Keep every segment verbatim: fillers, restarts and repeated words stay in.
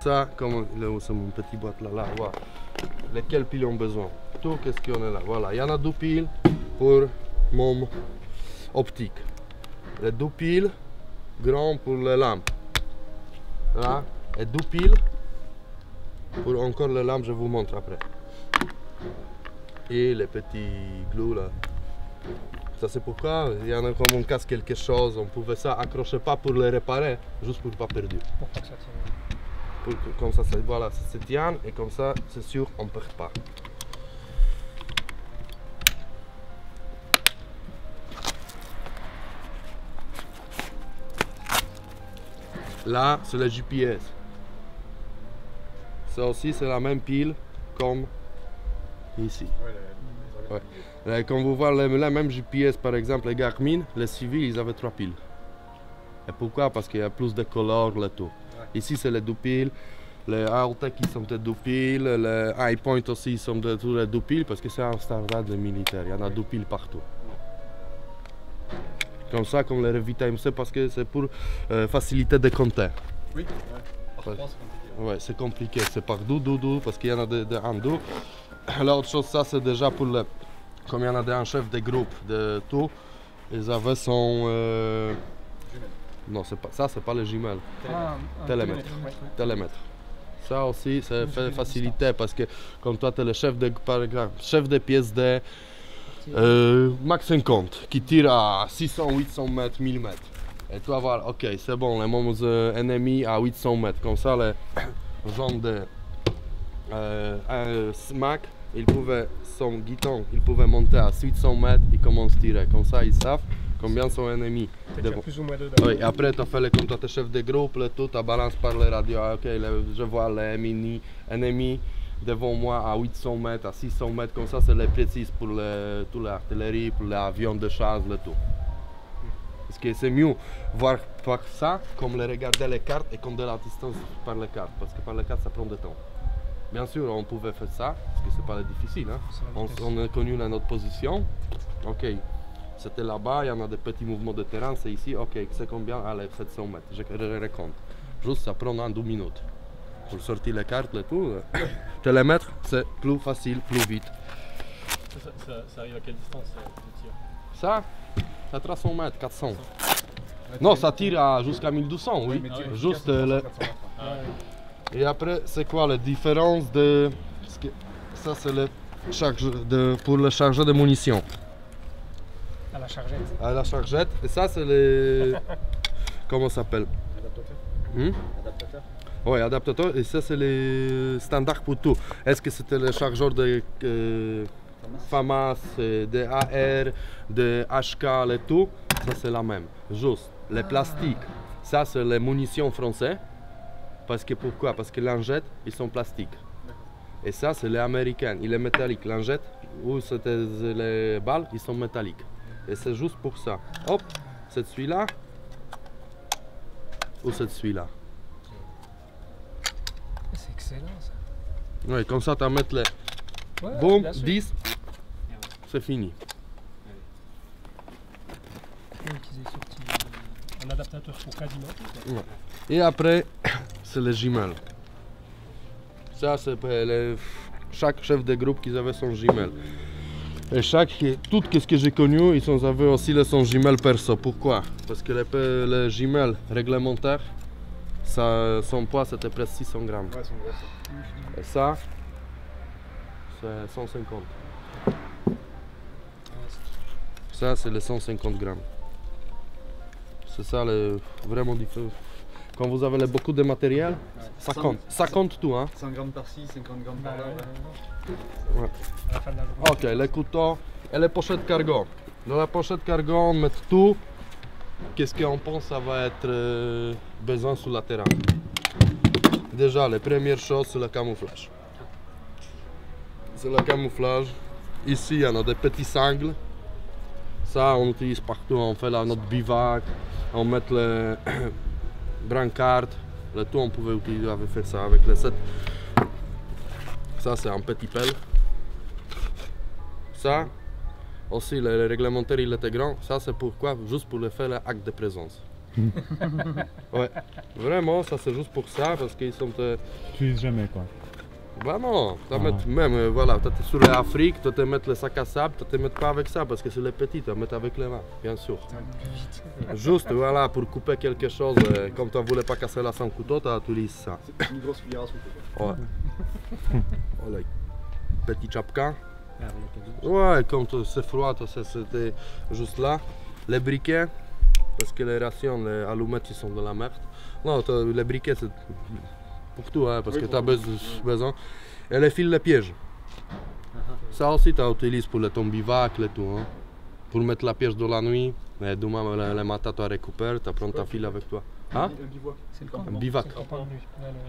ça, comme là où c'est mon petit boîte là, là, voilà. Lesquelles piles ont besoin. Tout qu'est-ce qu'on est là. Voilà, il y en a deux piles pour mon optique. Les deux piles grands pour les lampes. Là, et deux piles pour encore les lampes, je vous montre après. Et les petits glue là. Ça c'est pourquoi il y en a comme on casse quelque chose, on pouvait ça accrocher pas pour le réparer, juste pour pas perdu. Pour pas que ça tienne. Pour que, comme ça, ça, voilà, ça se tient et comme ça, c'est sûr, on ne perd pas. Là, c'est le G P S. Ça aussi, c'est la même pile comme ici. Ouais. Là, quand vous voyez la même G P S, par exemple, les Garmin, les civils, ils avaient trois piles. Et pourquoi? Parce qu'il y a plus de couleurs, le tout. Ouais. Ici, c'est les deux piles. Les Altec, ils sont de deux piles. Les iPoint aussi, ils sont de tous les deux piles parce que c'est un standard de militaire. Il y en a deux piles partout. Comme ça, comme les Revita M C, parce que c'est pour euh, faciliter de compter. Oui, ouais. Par trois, c'est compliqué. Ouais, c'est compliqué. C'est par deux, deux, deux, parce qu'il y en a de, de un, deux. L'autre chose, ça, c'est déjà pour le. Comme il y en a des, un chef de groupe de tout, ils avaient son. Euh... Non, pas, ça, c'est pas le jumelle. Ah, télémètre. Télémètre. Ouais. Télémètre. Ça aussi, ça fait faciliter parce que, comme toi, tu es le chef de, par exemple, chef de pièce de. Euh, Mac cinquante qui tire à six cents, huit cents mètres, mille mètres. Et tu vas voir, ok, c'est bon, les mômes euh, ennemis à huit cents mètres. Comme ça, les gens de euh, Mac, ils pouvaient, son guidon, ils pouvaient monter à huit cents mètres et commencer à tirer. Comme ça, ils savent combien sont ennemis. Plus ou moins dedans. Oui, et après, tu fais le comme tu es chef de groupe, le tout, tu balances par les radios. Ok, le, je vois les ennemis. ennemis devant moi à huit cents mètres, à six cents mètres, comme ça c'est les précises pour le, toute l'artillerie, pour l'avion de chasse, le tout. Parce que c'est mieux voir par ça, comme le regarder les cartes et comme de la distance par les cartes, parce que par les cartes ça prend du temps. Bien sûr on pouvait faire ça, parce que c'est pas difficile, hein? on, on est connu dans notre position, ok, c'était là-bas, il y en a des petits mouvements de terrain, c'est ici, ok, c'est combien? Allez, sept cents mètres, je recompte. Juste ça prend en deux minutes. Pour sortir les cartes, le tout, télémètre, c'est plus facile, plus vite. Ça, ça, ça arrive à quelle distance le tir? Ça, c'est trois cents mètres, quatre cents. Non, ça tire jusqu'à mille deux cents, oui. Ah oui. Juste le... Ah oui. Et après, c'est quoi la différence de... Ça, c'est le charge de... pour le chargeur de munitions. À la chargette. À la chargette. Et ça, c'est les... Comment ça s'appelle? Adaptateur. Hmm? Adaptateur. Oui, adaptateur, et ça c'est les standards pour tout. Est-ce que c'était le chargeur de euh, FAMAS, de A R, de H K, et tout? Ça c'est la même. Juste, les plastiques, ça c'est les munitions françaises. Parce que pourquoi? Parce que l'angette, ils sont plastiques. Et ça c'est les américains, il est métallique. L'angette, ou c'était les balles, ils sont métalliques. Et c'est juste pour ça. Hop, c'est celui-là, ou c'est celui-là. C'est excellent ça. Oui, comme ça tu vas mettre les Ouais, boum, dix, c'est fini. Oui, qu'ils aient sorti un adaptateur pour quasiment tout. Ouais. Et après, c'est les jumelles. Ça, c'est les... chaque chef de groupe qui avait son jumelle. Et chaque, tout ce que j'ai connu, ils avaient aussi son jumelle perso. Pourquoi? Parce que les, les jumelles réglementaires, ça, son poids c'était presque six cents grammes. Ouais, son et ça, c'est cent cinquante. Ça, c'est les cent cinquante grammes. C'est ça le vraiment différent. Quand vous avez beaucoup de matériel, ouais. ça compte. Ça compte tout. Hein. cent grammes par-ci, cinquante grammes par-là. Ouais. Ouais. Ok, les couteaux et les pochettes cargo. Dans la pochette cargo, on met tout. Qu'est-ce qu'on pense ça va être euh, besoin sur le terrain. Déjà, les premières choses, c'est le camouflage. C'est le camouflage. Ici, il y en a des petits sangles. Ça, on utilise partout. On fait là notre bivac. On met le brancard. Le tout, on pouvait utiliser, faire ça avec les sept. Ça, c'est un petit pelle. Ça, aussi, le réglementaire, il était grand. Ça, c'est pourquoi? Juste pour le faire l'acte de présence. Ouais, vraiment, ça c'est juste pour ça, parce qu'ils sont... Euh... Tu utilises jamais quoi. Bah non, tu Ah. mettre même, euh, voilà, tu es sur l'Afrique, tu te mettre le sac à sable, tu te mets pas avec ça, parce que c'est les petits, tu mettre avec les mains, bien sûr. Juste, voilà, pour couper quelque chose, euh, comme tu ne voulais pas casser la sans couteau, tu utilises ça. C'est une grosse cuillère à soupe. Ouais. Voilà, petit chapka. Ah, oui, Ouais, comme tu- c'est froid, tu sais, c'était juste là. Les briquets, parce que les rations, les allumettes, ils sont de la merde. Non, t'as- les briquets, c'est pour tout, hein, parce Oui, que pour tu as tout. besoin. Et les fils de piège. Ça aussi, tu utilises pour le ton bivac, le tout. Hein. Pour mettre la piège de la nuit, et demain, le, le matin, tu récupères, tu prends ta file avec toi. Hein? Un bivouac. C'est le Un camp. bivac. C'est le camp de nuit.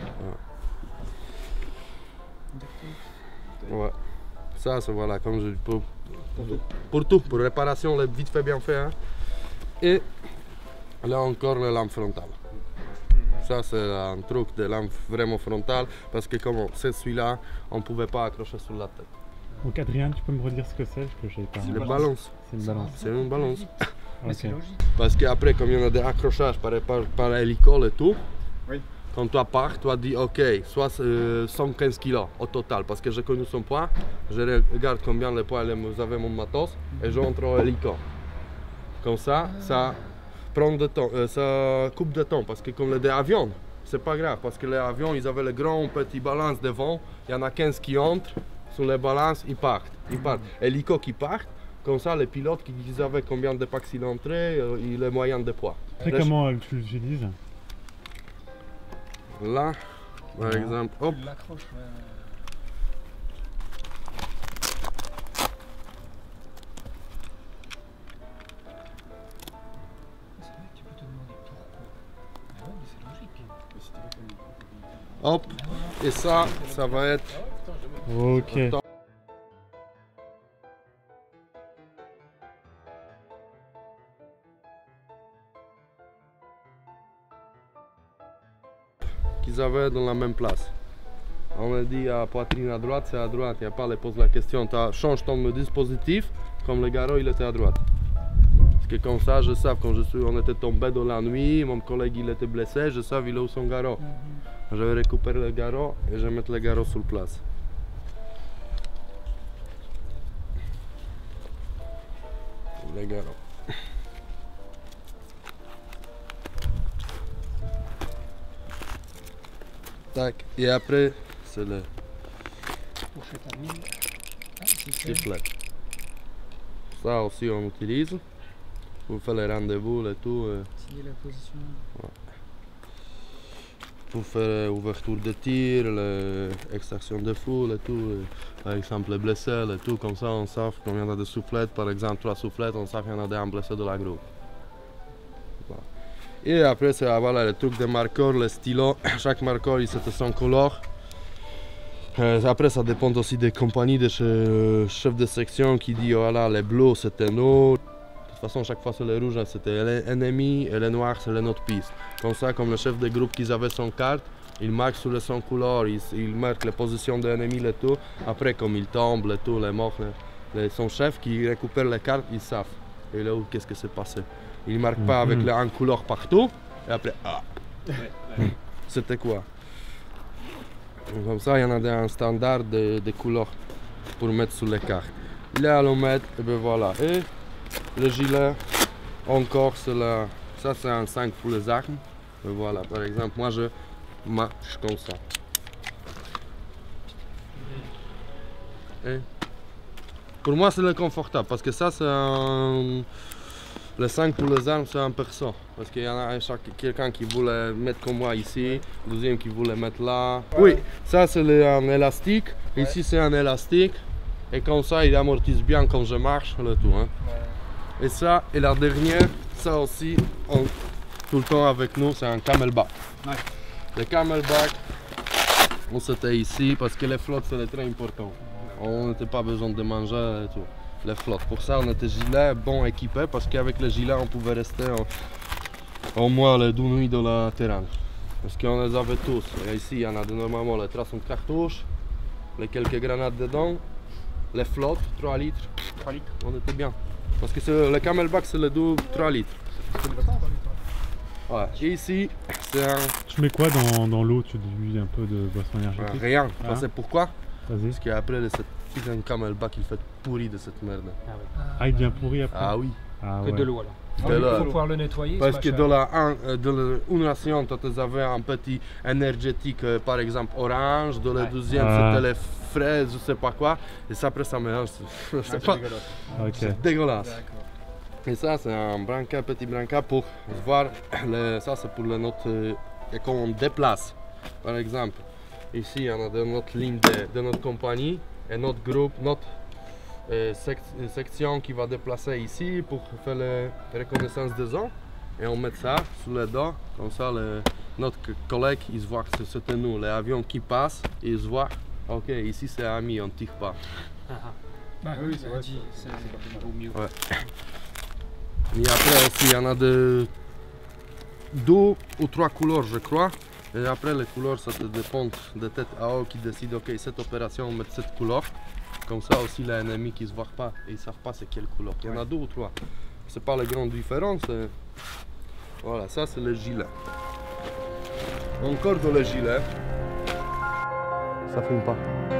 Ouais, le- Ouais. Ça, c'est voilà, comme je pour, pour tout, pour réparation, le vite fait, bien fait. Hein. Et là encore, la lampe frontale. Ça, c'est un truc de lampe vraiment frontale, parce que comme c'est celui-là, on ne pouvait pas accrocher sur la tête. Donc Adrien, tu peux me redire ce que c'est? Que j'ai pas. C'est une balance. C'est une balance. C'est une balance. Mais Ok. c'est logique. Parce qu'après, comme il y en a des accrochages par, par, par hélicole et tout, Oui. quand tu pars, tu as dit ok, soit euh, cent quinze kilos au total, parce que j'ai connu son poids, je regarde combien le poids vous avez mon matos et je rentre au hélico. Comme ça, ça prend de temps, euh, ça coupe de temps, parce que comme les avions, c'est pas grave, parce que les avions, ils avaient le grand petit balance devant, il y en a quinze qui entrent, sur les balances, ils partent, ils partent. Hélico qui partent, comme ça les pilotes qui ils avaient combien de packs ils entraient, euh, et les moyens de poids. Après, Là, comment euh, tu l'utilises? Là, par Ouais. exemple, hop, Tu l'accroches. Ouais. C'est vrai que tu peux te demander pourquoi. Mais ouais, mais c'est logique. Mais c'était là comme- hop, et ça, ça va être... Ok. Attends. Qu'ils avaient dans la même place. On a dit à poitrine à droite, c'est à droite, il n'y a pas à poser la question, tu changes ton dispositif, comme le garrot il était à droite. Parce que comme ça, je sais, quand je suis, on était tombé dans la nuit, mon collègue il était blessé, je savais il est où son garrot. Je vais récupérer le garrot et je vais mettre le garrot sur place. Le garrot. Tac, et après, c'est le Fourchette à mille. Ah, c'est fait. sifflet. Ça aussi on utilise pour faire les rendez-vous et tout, euh, Signer la position. pour faire l'ouverture de tir, l'extraction de foule et tout. euh, Par exemple les blessés et tout, comme ça on sait combien il y en a de soufflettes, par exemple trois soufflettes, on sait qu'il y en a des blessés de la groupe. Voilà. Et après c'est voilà, le truc des marqueurs, les stylos, chaque marqueur il c'était son couleur. Euh, après ça dépend aussi des compagnies, des che- chefs de section qui disent voilà les bleus c'était nous. De toute façon chaque fois c'est les rouges c'était l'ennemi et les noirs c'est notre piste. Comme ça comme le chef de groupe qui avait son carte, il marque sur le son couleur, il, il marque les positions de l'ennemi et tout. Après comme il tombe et tout, les morts, les, les- son chef qui récupère les cartes, ils savent. Et là où qu'est-ce qui s'est passé. Il ne marque pas avec Mhm. les en couleur partout et après ah c'était quoi. Comme ça, il y en a des- un standard de, de couleurs pour mettre sur les cartes. Là, on met, et ben voilà. Et le gilet, encore, c'est la- ça c'est un cinq pour les armes. Et voilà, par exemple, moi je marche comme ça. Et pour moi, c'est le confortable parce que ça, c'est un. Le cinq pour les armes, c'est un perso. Parce qu'il y en a chaque- quelqu'un qui voulait mettre comme moi ici, le deuxième qui voulait mettre là. Oui, ça c'est le- un élastique. Ici c'est un élastique. Et comme ça, il amortisse bien quand je marche, le tout. Hein. Et ça, et la dernière, ça aussi, on- tout le temps avec nous, c'est un camelback. Ouais. Le camelback, on s'était ici parce que les flottes, c'est très important. On n'était pas besoin de manger et tout. Les flottes. Pour ça, on était gilet bon équipé parce qu'avec le gilet, on pouvait rester au, au moins les deux nuits dans le terrain. Parce qu'on les avait tous. Et ici, il y en a de, normalement les trois cents cartouches, les quelques grenades dedans, les flottes, trois litres. trois litres. On était bien. Parce que c'est- le camelback, c'est le deux, trois litres. Ouais. Et ici, c'est un... Tu mets quoi dans, dans l'eau? Tu dis un peu de boisson énergétique? rien. Ah. Tu sais pourquoi? Vas-y. Parce qu'après, cette putain de camelback, il fait pourri de cette merde. Ah, ouais. Ah, il devient pourri après? Ah oui. Ah, Que ouais. de l'eau alors. Ah De oui, là. il faut pouvoir le nettoyer. Parce ce que machin. dans la, un, euh, dans le- une ration, tu avais un petit énergétique, euh, par exemple orange, dans la Ouais. deuxième, Ah. c'était les fraises, je sais pas quoi, et ça après ça mélange, c'est Ah, c'est c'est pas- dégueulasse. Ok. c'est dégueulasse. D'accord. Et ça, c'est un branca, petit branca pour voir, le- ça c'est pour le notre, euh, et quand on déplace, par exemple, ici on a de notre ligne de, de notre compagnie, et notre groupe, notre euh, sec- euh, section qui va déplacer ici pour faire la reconnaissance des zones. Et on met ça sous le dos, comme ça le- notre c- collègue il se voit que c'est- c'était nous, l'avion qui passe, il se voit, ok ici c'est ami, on ne tire pas. Bah Oui, oui, c'est ça vrai, dit, c'est- c'est c'est pas au mieux. Ouais. Et après aussi il y en a de deux ou trois couleurs je crois. Et après les couleurs ça te dépend de tête à haut qui décide ok cette opération on met cette couleur. Comme ça aussi l'ennemi qui ne se voit pas et ils ne savent pas c'est quelle couleur. Il y en a deux ou trois. C'est pas la grande différence. euh. Voilà, ça c'est le gilet. Encore dans le gilet. Ça filme pas.